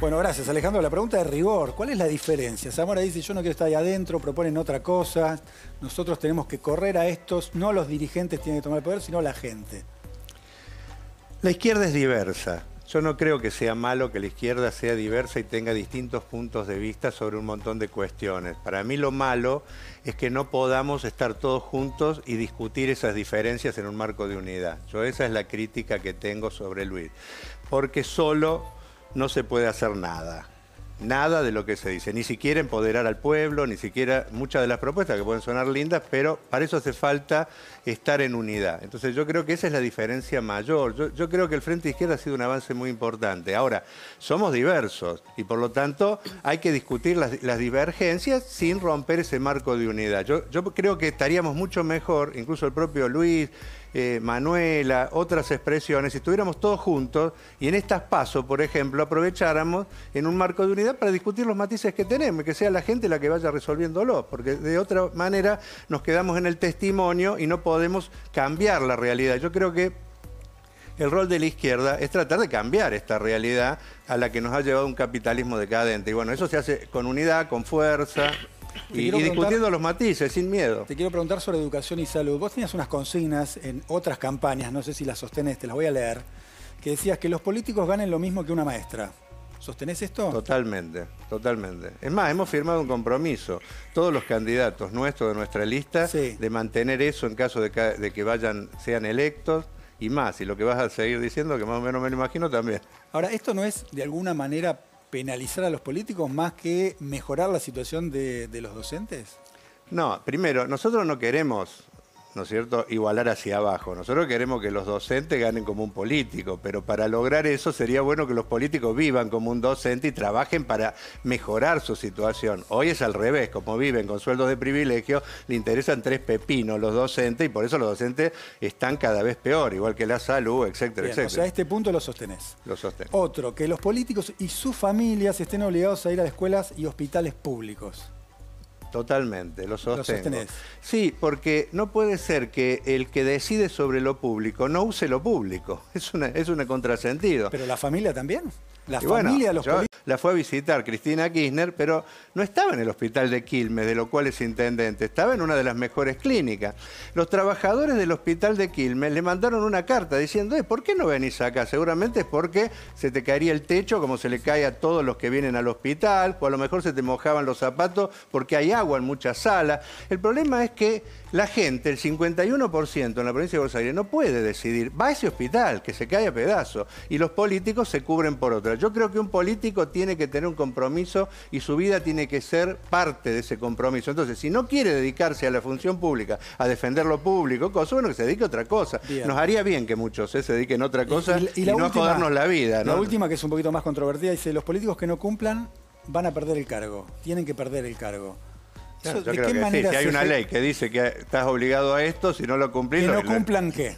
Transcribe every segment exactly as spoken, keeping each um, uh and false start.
Bueno, gracias, Alejandro. La pregunta de rigor, ¿cuál es la diferencia? Zamora dice, yo no quiero estar ahí adentro, proponen otra cosa. Nosotros tenemos que correr a estos, no los dirigentes tienen que tomar el poder, sino la gente. La izquierda es diversa. Yo no creo que sea malo que la izquierda sea diversa y tenga distintos puntos de vista sobre un montón de cuestiones. Para mí lo malo es que no podamos estar todos juntos y discutir esas diferencias en un marco de unidad. Yo esa es la crítica que tengo sobre Luis. Porque solo no se puede hacer nada. Nada de lo que se dice, ni siquiera empoderar al pueblo, ni siquiera muchas de las propuestas que pueden sonar lindas, pero para eso hace falta estar en unidad. Entonces yo creo que esa es la diferencia mayor. Yo, yo creo que el Frente Izquierda ha sido un avance muy importante. Ahora, somos diversos y por lo tanto hay que discutir las, las divergencias sin romper ese marco de unidad. Yo, yo creo que estaríamos mucho mejor, incluso el propio Luis, Eh, Manuela, otras expresiones, si estuviéramos todos juntos y en estas pasos, por ejemplo, aprovecháramos en un marco de unidad para discutir los matices que tenemos y que sea la gente la que vaya resolviéndolo, porque de otra manera nos quedamos en el testimonio y no podemos cambiar la realidad. Yo creo que el rol de la izquierda es tratar de cambiar esta realidad a la que nos ha llevado un capitalismo decadente. Y bueno, eso se hace con unidad, con fuerza. Y, y discutiendo los matices, sin miedo. Te quiero preguntar sobre educación y salud. Vos tenías unas consignas en otras campañas, no sé si las sostenés, te las voy a leer, que decías que los políticos ganen lo mismo que una maestra. ¿Sostenés esto? Totalmente, totalmente. Es más, hemos firmado un compromiso, todos los candidatos nuestros de nuestra lista, sí, de mantener eso en caso de que, de que vayan, sean electos y más. Y lo que vas a seguir diciendo, que más o menos me lo imagino también. Ahora, ¿esto no es de alguna manera penalizar a los políticos más que mejorar la situación de, de los docentes? No, primero, nosotros no queremos, ¿no es cierto?, igualar hacia abajo. Nosotros queremos que los docentes ganen como un político, pero para lograr eso sería bueno que los políticos vivan como un docente y trabajen para mejorar su situación. Hoy es al revés, como viven con sueldos de privilegio, le interesan tres pepinos los docentes y por eso los docentes están cada vez peor, igual que la salud, etcétera, Bien, etcétera. O sea, a este punto lo sostenés. Lo sostengo. Otro, que los políticos y sus familias estén obligados a ir a escuelas y hospitales públicos. Totalmente, lo sostengo. ¿Lo sostenés? Sí, porque no puede ser que el que decide sobre lo público no use lo público. Es una, es un contrasentido. ¿Pero la familia también? ¿La y familia bueno, de los yo políticos? La fue a visitar Cristina Kirchner, pero no estaba en el hospital de Quilmes, de lo cual es intendente, estaba en una de las mejores clínicas. Los trabajadores del hospital de Quilmes le mandaron una carta diciendo, eh, ¿por qué no venís acá? Seguramente es porque se te caería el techo como se le cae a todos los que vienen al hospital, o a lo mejor se te mojaban los zapatos porque hay agua en muchas salas. El problema es que la gente, el cincuenta y uno por ciento en la provincia de Buenos Aires, no puede decidir, va a ese hospital, que se cae a pedazos, y los políticos se cubren por otra. Yo creo que un político tiene que tener un compromiso y su vida tiene que ser parte de ese compromiso. Entonces, si no quiere dedicarse a la función pública, a defender lo público, cosa, bueno, que se dedique a otra cosa. Bien. Nos haría bien que muchos eh, se dediquen a otra cosa y, y, y, y no última, a jodernos la vida, ¿no? La última, que es un poquito más controvertida, dice, los políticos que no cumplan van a perder el cargo, tienen que perder el cargo. Claro, yo creo que sí, si hay una ley que dice que estás obligado a esto, si no lo cumplís... ¿Que no lo... cumplan qué?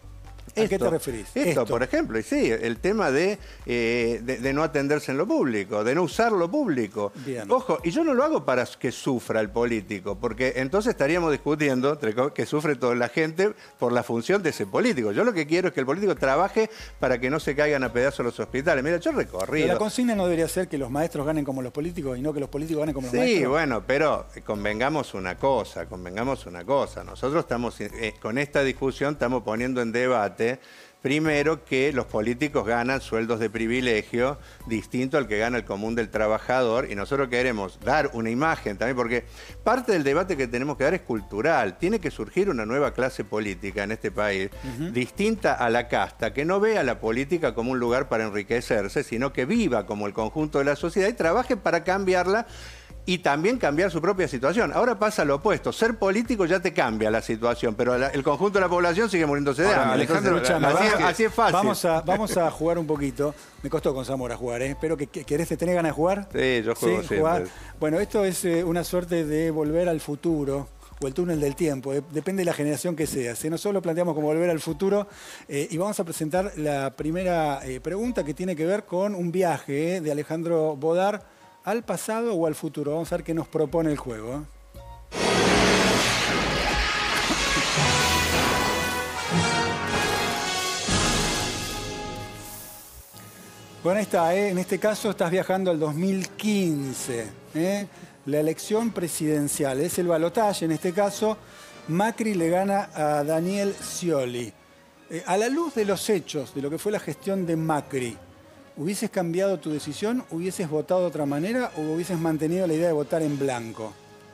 ¿A esto, qué te referís? Esto, esto, por ejemplo, y sí, el tema de, eh, de, de no atenderse en lo público, de no usar lo público. Bien. Ojo, y yo no lo hago para que sufra el político, porque entonces estaríamos discutiendo que sufre toda la gente por la función de ese político. Yo lo que quiero es que el político trabaje para que no se caigan a pedazos los hospitales. Mira, yo he recorrido... Pero la consigna no debería ser que los maestros ganen como los políticos y no que los políticos ganen como los sí, maestros. Sí, bueno, pero convengamos una cosa, convengamos una cosa. Nosotros estamos, eh, con esta discusión estamos poniendo en debate primero, que los políticos ganan sueldos de privilegio distinto al que gana el común del trabajador, y nosotros queremos dar una imagen también, porque parte del debate que tenemos que dar es cultural. Tiene que surgir una nueva clase política en este país, uh-huh, distinta a la casta, que no vea la política como un lugar para enriquecerse, sino que viva como el conjunto de la sociedad y trabaje para cambiarla y también cambiar su propia situación. Ahora pasa lo opuesto, ser político ya te cambia la situación, pero la, el conjunto de la población sigue muriéndose de hambre. Alejandro, Entonces, Chama, así, así es fácil. Vamos a, vamos a jugar un poquito. Me costó con Zamora jugar, ¿eh? Espero que, que querés, ¿tenés ganas de jugar? Sí, yo juego ¿Sí? siempre. Jugar. Bueno, esto es eh, una suerte de volver al futuro, o el túnel del tiempo, eh, depende de la generación que sea. Si nosotros lo planteamos como volver al futuro, eh, y vamos a presentar la primera eh, pregunta, que tiene que ver con un viaje eh, de Alejandro Bodar al pasado o al futuro. Vamos a ver qué nos propone el juego. Bueno, ahí está, ¿eh? En este caso estás viajando al dos mil quince. ¿eh? La elección presidencial, es el balotaje en este caso. Macri le gana a Daniel Scioli. Eh, a la luz de los hechos, de lo que fue la gestión de Macri, ¿hubieses cambiado tu decisión? ¿Hubieses votado de otra manera o hubieses mantenido la idea de votar en blanco?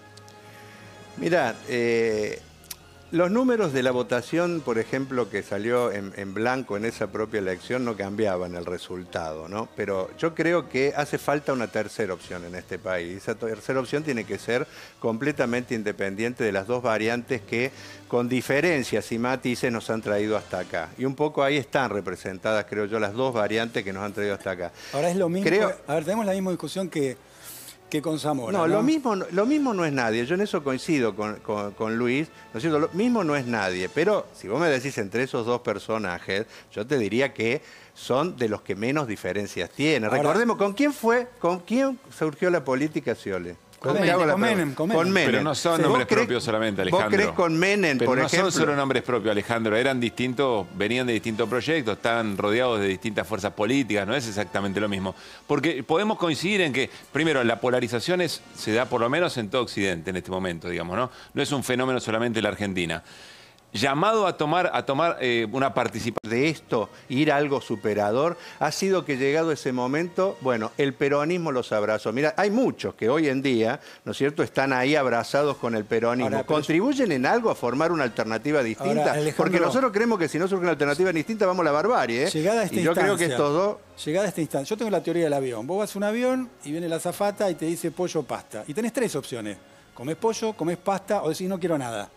Mirá, eh, los números de la votación, por ejemplo, que salió en, en blanco en esa propia elección no cambiaban el resultado, ¿no? Pero yo creo que hace falta una tercera opción en este país. Esa tercera opción tiene que ser completamente independiente de las dos variantes que, con diferencias y matices, nos han traído hasta acá. Y un poco ahí están representadas, creo yo, las dos variantes que nos han traído hasta acá. Ahora es lo mismo. Creo... A ver, tenemos la misma discusión que... que con Zamora. No, ¿no? Lo, mismo, lo mismo no es nadie. Yo en eso coincido con, con, con Luis. ¿No es cierto? Lo mismo no es nadie. Pero si vos me decís entre esos dos personajes, yo te diría que son de los que menos diferencias tienen. Ahora, recordemos, ¿con quién fue, con quién surgió la política Scioli? Con Menem, con Menem, con Menem. Pero no son nombres propios solamente, Alejandro. ¿Vos crees con Menem, Pero por no ejemplo? son solo nombres propios, Alejandro. Eran distintos, venían de distintos proyectos, estaban rodeados de distintas fuerzas políticas. No es exactamente lo mismo. Porque podemos coincidir en que, primero, la polarización es, se da por lo menos en todo Occidente en este momento, digamos, ¿no? No es un fenómeno solamente en la Argentina. Llamado a tomar, a tomar eh, una participación de esto, ir a algo superador, ha sido que llegado ese momento, bueno, el peronismo los abrazó. Mira, hay muchos que hoy en día, ¿no es cierto?, están ahí abrazados con el peronismo. Ahora, ¿contribuyen en algo a formar una alternativa distinta? Ahora, porque nosotros creemos que si no surge una alternativa distinta vamos a la barbarie, ¿eh? Llegada a esta y yo instancia, creo que estos dos... Llegada a esta instancia, yo tengo la teoría del avión. Vos vas a un avión y viene la azafata y te dice pollo o pasta. Y tenés tres opciones. Comés pollo, comés pasta o decís no quiero nada.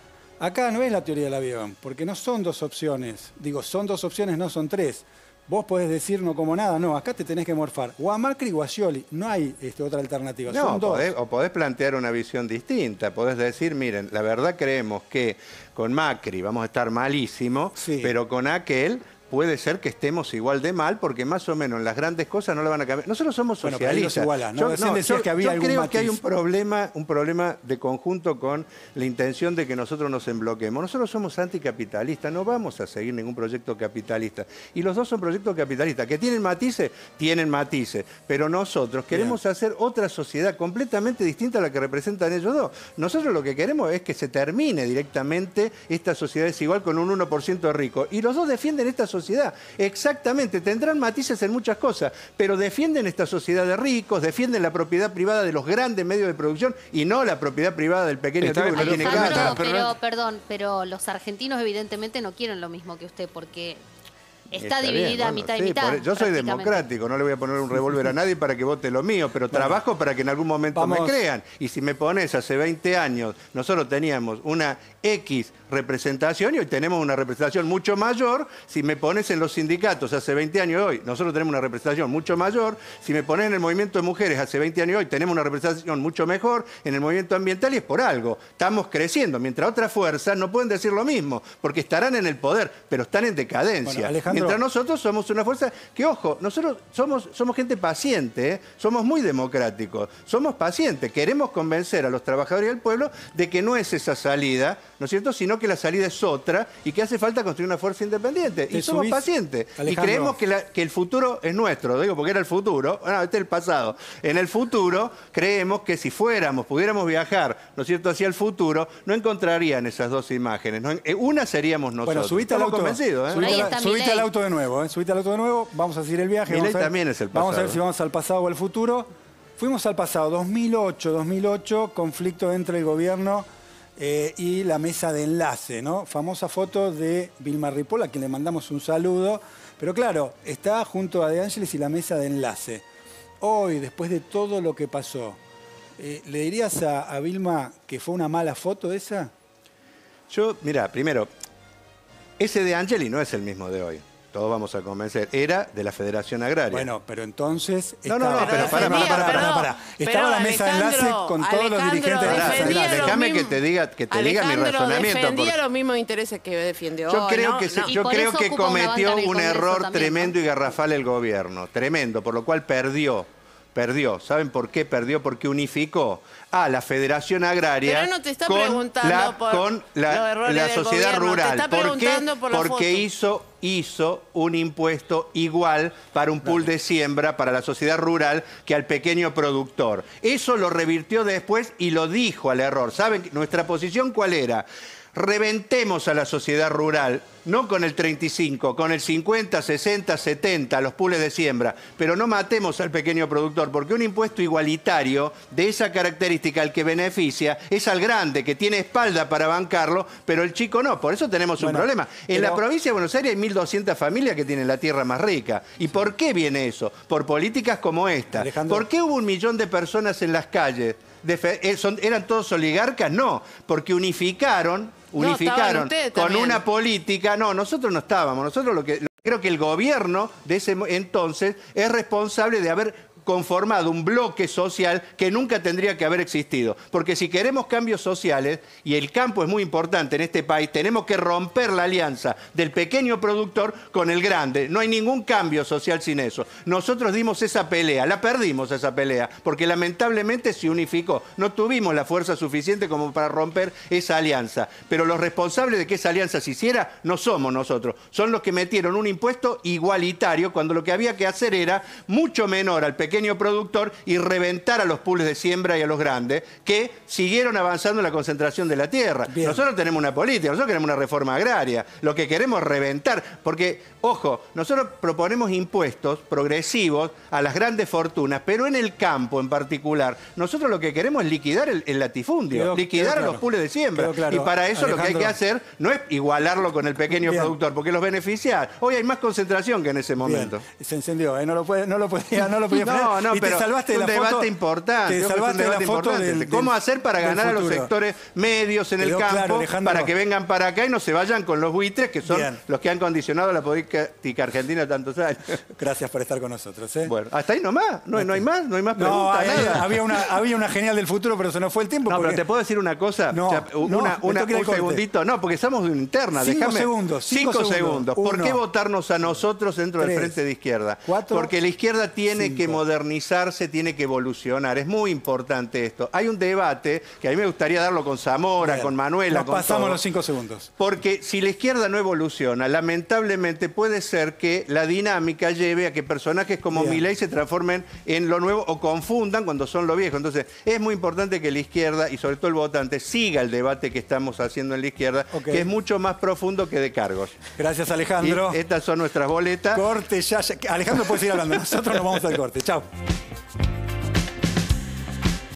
Acá no es la teoría del avión, porque no son dos opciones. Digo, son dos opciones, no son tres. Vos podés decir no como nada, no, acá te tenés que morfar. O a Macri o a Scioli, no hay este, otra alternativa, no, son dos. Podés, o podés plantear una visión distinta, podés decir, miren, la verdad creemos que con Macri vamos a estar malísimo, sí, pero con aquel... puede ser que estemos igual de mal, porque más o menos en las grandes cosas no le van a cambiar. Nosotros somos socialistas. Bueno, iguala, ¿no? Yo, no, yo, que había yo creo matiz. que hay un problema, un problema de conjunto con la intención de que nosotros nos embloquemos. Nosotros somos anticapitalistas, no vamos a seguir ningún proyecto capitalista. Y los dos son proyectos capitalistas. ¿Que tienen matices? Tienen matices. Pero nosotros queremos Bien. hacer otra sociedad completamente distinta a la que representan ellos dos. Nosotros lo que queremos es que se termine directamente esta sociedad desigual con un uno por ciento de ricos. Y los dos defienden esta sociedad. Sociedad. Exactamente, tendrán matices en muchas cosas, pero defienden esta sociedad de ricos, defienden la propiedad privada de los grandes medios de producción y no la propiedad privada del pequeño tipo que no tiene casa. Pero, perdón, pero los argentinos evidentemente no quieren lo mismo que usted, porque... Está, Está dividida bien, bueno, mitad y sí, mitad. Yo soy democrático, no le voy a poner un revólver a nadie para que vote lo mío, pero bueno, trabajo para que en algún momento vamos. me crean. Y si me pones hace veinte años, nosotros teníamos una X representación y hoy tenemos una representación mucho mayor. Si me pones en los sindicatos hace veinte años hoy, nosotros tenemos una representación mucho mayor. Si me pones en el movimiento de mujeres hace veinte años hoy, tenemos una representación mucho mejor. En el movimiento ambiental y es por algo. Estamos creciendo, mientras otras fuerzas no pueden decir lo mismo, porque estarán en el poder, pero están en decadencia. Bueno, mientras nosotros somos una fuerza que, ojo, nosotros somos, somos gente paciente, ¿eh? Somos muy democráticos, somos pacientes, queremos convencer a los trabajadores y al pueblo de que no es esa salida, ¿no es cierto?, sino que la salida es otra y que hace falta construir una fuerza independiente. Y somos subís, pacientes. Alejandro. Y creemos que, la, que el futuro es nuestro, digo, porque era el futuro, bueno, este es el pasado. En el futuro creemos que si fuéramos, pudiéramos viajar, ¿no es cierto?, hacia el futuro, no encontrarían esas dos imágenes. ¿no? Una seríamos nosotros. Bueno, subiste al auto, convencidos, ¿eh? subiste, la, subiste al auto de nuevo, ¿eh? Subiste al auto de nuevo, vamos a seguir el viaje. Milei también es el pasado. Vamos a ver si vamos al pasado o al futuro. Fuimos al pasado, dos mil ocho, dos mil ocho, conflicto entre el gobierno eh, y la mesa de enlace, ¿no? Famosa foto de Vilma Ripoll, a quien le mandamos un saludo. Pero claro, está junto a De Angelis y la mesa de enlace. Hoy, después de todo lo que pasó, eh, ¿le dirías a, a Vilma que fue una mala foto esa? Yo, mira, primero, ese De Angelis no es el mismo de hoy. Todos vamos a convencer. Era de la Federación Agraria. Bueno, pero entonces... No, no, no, pero para, para, para, para, para. Estaba la mesa de enlace con todos los dirigentes de la mesa de enlace. Déjame que te diga, que te diga mi razonamiento. defendía los mismos intereses que defiende hoy. Yo creo ¿no? que, no. yo creo que cometió un error también, tremendo ¿no? y garrafal el gobierno. Tremendo, por lo cual perdió. Perdió. ¿Saben por qué perdió? Porque unificó a la Federación Agraria Pero no te está con preguntando la, por con la, los errores la del sociedad gobierno. rural. Te está ¿Por qué? Por la Porque foto. hizo hizo un impuesto igual para un pool de siembra, para la sociedad rural, que al pequeño productor. Eso lo revirtió después y lo dijo al error. ¿Saben nuestra posición cuál era? Reventemos a la sociedad rural, no con el treinta y cinco, con el cincuenta, sesenta, setenta, los pools de siembra, pero no matemos al pequeño productor, porque un impuesto igualitario de esa característica al que beneficia es al grande, que tiene espalda para bancarlo, pero el chico no. Por eso tenemos un bueno, problema. En pero... la provincia de Buenos Aires hay mil doscientas familias que tienen la tierra más rica. ¿Y por qué viene eso? Por políticas como esta. Alejandro... ¿Por qué hubo un millón de personas en las calles? De, son, ¿Eran todos oligarcas? No, porque unificaron, unificaron no, con también. Una política. No, nosotros no estábamos. Nosotros lo que, lo, creo que el gobierno de ese entonces es responsable de haber conformado un bloque social que nunca tendría que haber existido. Porque si queremos cambios sociales, y el campo es muy importante en este país, tenemos que romper la alianza del pequeño productor con el grande. No hay ningún cambio social sin eso. Nosotros dimos esa pelea, la perdimos esa pelea, porque lamentablemente se unificó. No tuvimos la fuerza suficiente como para romper esa alianza. Pero los responsables de que esa alianza se hiciera no somos nosotros. Son los que metieron un impuesto igualitario cuando lo que había que hacer era mucho menor al pequeño productor y reventar a los pools de siembra y a los grandes que siguieron avanzando en la concentración de la tierra. Bien. Nosotros tenemos una política, nosotros queremos una reforma agraria, lo que queremos es reventar, porque, ojo, nosotros proponemos impuestos progresivos a las grandes fortunas, pero en el campo en particular, nosotros lo que queremos es liquidar el, el latifundio, quedó, liquidar quedó claro. a los pools de siembra. Claro. Y para eso Alejandro, lo que hay que hacer no es igualarlo con el pequeño Bien. productor, porque los beneficia. Hoy hay más concentración que en ese momento. Bien. Se encendió, ¿eh? no lo puede, no lo podía, no lo podía no, No, y pero te salvaste es un de la debate foto, importante. Te salvaste es un debate de la foto importante. Del, ¿Cómo del, hacer para ganar a los sectores medios en Quedó el campo claro, para que vengan para acá y no se vayan con los buitres que son Bien. los que han condicionado la política argentina tantos años? Gracias por estar con nosotros. ¿eh? Bueno, hasta ahí nomás. No, no hay más, no hay más preguntas. No, nada. Había, una, había una genial del futuro, pero se nos fue el tiempo. No, porque... pero te puedo decir una cosa. No, o sea, una, no, una, un segundito. No, porque estamos en una interna. Cinco Déjame. segundos. Cinco, cinco segundos. segundos. ¿Por qué votarnos a nosotros dentro Tres, del Frente de Izquierda? Cuatro, porque la izquierda tiene cinco. que modernizarse, tiene que evolucionar. Es muy importante esto. Hay un debate que a mí me gustaría darlo con Zamora, Bien, con Manuela, nos con pasamos todo, los cinco segundos. Porque si la izquierda no evoluciona, lamentablemente puede ser que la dinámica lleve a que personajes como Milei se transformen en lo nuevo o confundan cuando son lo viejo. Entonces, es muy importante que la izquierda, y sobre todo el votante, siga el debate que estamos haciendo en la izquierda, okay. que es mucho más profundo que de cargos. Gracias, Alejandro. Y estas son nuestras boletas. Corte ya, ya. Alejandro puede seguir hablando. Nosotros nos vamos al corte. Chao.